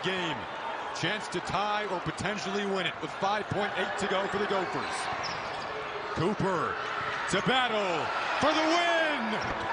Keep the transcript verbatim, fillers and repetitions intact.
game. Chance to tie or potentially win it with five point eight to go for the Gophers. Cooper to battle for the win!